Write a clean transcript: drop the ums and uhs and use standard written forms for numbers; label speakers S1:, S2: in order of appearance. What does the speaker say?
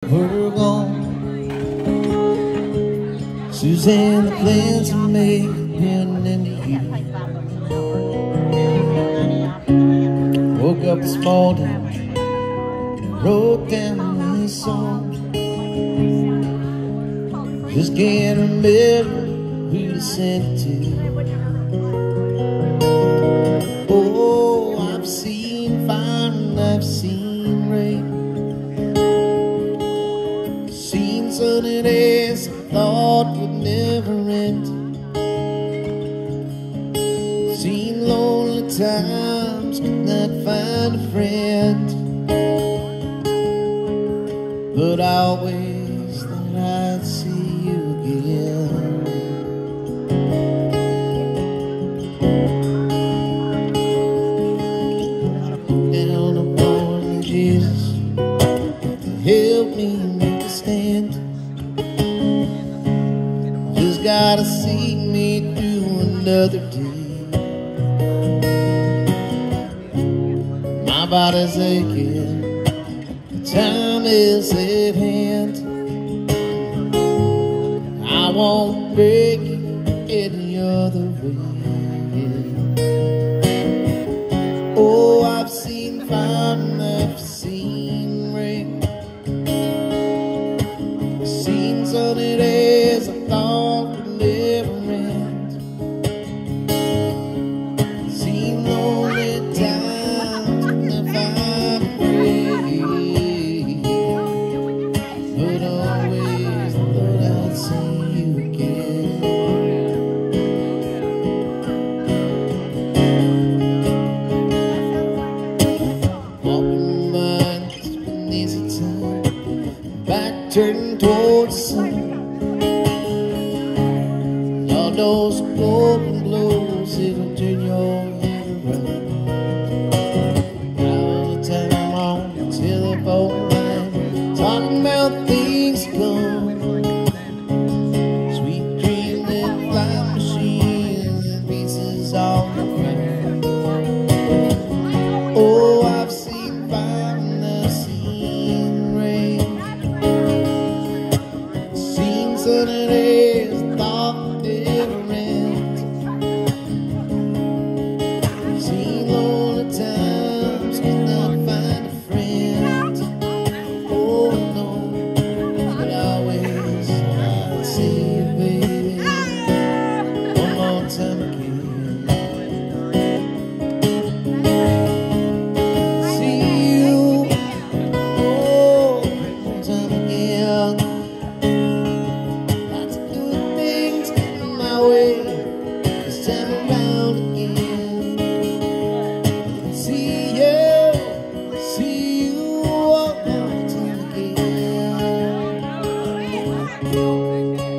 S1: were gone. Suzanne, the plans we made been into you. Woke up this morning and wrote down these songs. Just can't remember who to send it to. Oh, I've seen fire and I've seen rain, seen sunny days I thought would never end, seen lonely times could not find a friend. But I always thought I'd see you again. Down upon me, Jesus, help me make a stand. Just gotta see me through another day. My body's aching, the time is at hand. I won't break it any other way. Oh, I've seen fire and I've seen rain, seen sunny days I thought would never end, seen lonely times and I find a way. But always thought I'd see you again. Walking by just an easy time, back turning towards the sun. All those golden blows, it'll turn your head around. All the time on the telephone line, talking about things to come, sweet dreams and flying machines and pieces on the ground. Oh, I've seen fire and I've seen rain, seen sunny days I thought never end, seen lonely times could not find a friend. Oh no, but I always thought I'd see you, baby, one more time again. See you, oh, one more time again. Lots of good things coming my way this time around again. See you one more time again.